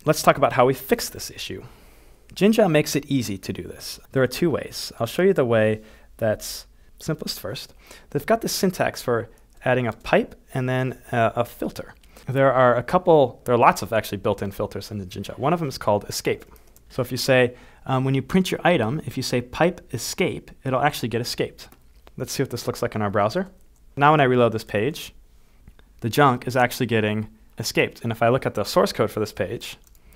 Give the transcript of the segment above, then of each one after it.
Let's talk about how we fix this issue. Jinja makes it easy to do this. There are two ways. I'll show you the way that's simplest first. They've got this syntax for adding a pipe and then a filter. There are lots of actually built-in filters in the Jinja. One of them is called escape. So if you say, when you print your item, if you say pipe escape, it'll actually get escaped. Let's see what this looks like in our browser. Now when I reload this page, the junk is actually getting escaped. And if I look at the source code for this page,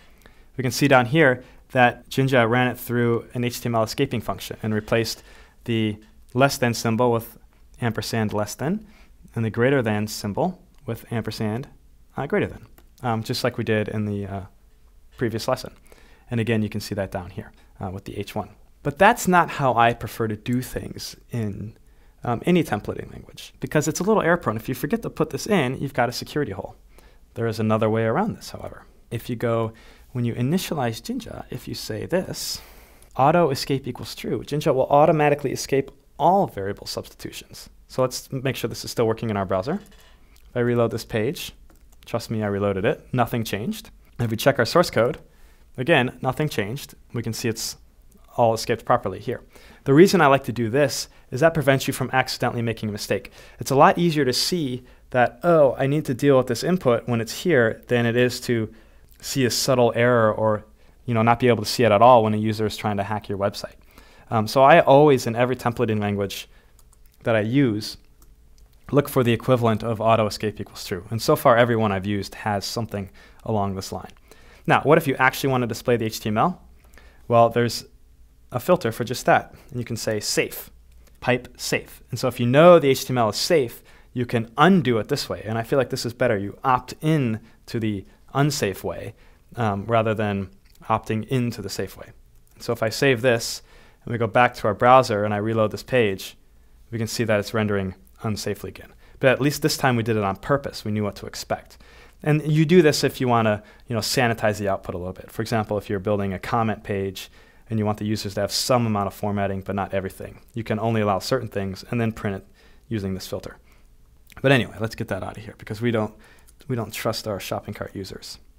we can see down here that Jinja ran it through an HTML escaping function and replaced the less than symbol with ampersand less than, and the greater than symbol with ampersand greater than, just like we did in the previous lesson. And again, you can see that down here with the H1. But that's not how I prefer to do things in any templating language, because it's a little error prone. If you forget to put this in, you've got a security hole. There is another way around this, however. If you go, when you initialize Jinja, if you say this, auto escape equals true, Jinja will automatically escape all variable substitutions. So let's make sure this is still working in our browser. If I reload this page, trust me, I reloaded it, nothing changed. If we check our source code, again, nothing changed. We can see it's all escaped properly here. The reason I like to do this is that prevents you from accidentally making a mistake. It's a lot easier to see that, oh, I need to deal with this input when it's here than it is to see a subtle error or not be able to see it at all when a user is trying to hack your website. So I always, in every templating language that I use, look for the equivalent of auto escape equals true. And so far, every one I've used has something along this line. Now, what if you actually want to display the HTML? Well, there's a filter for just that. And you can say safe, pipe safe. And so if you know the HTML is safe, you can undo it this way. And I feel like this is better. You opt in to the unsafe way rather than opting into the safe way. So if I save this and we go back to our browser and I reload this page, we can see that it's rendering unsafely again. But at least this time we did it on purpose. We knew what to expect. And you do this if you want to sanitize the output a little bit. For example, if you're building a comment page and you want the users to have some amount of formatting but not everything, you can only allow certain things and then print it using this filter. But anyway, let's get that out of here because we don't trust our shopping cart users.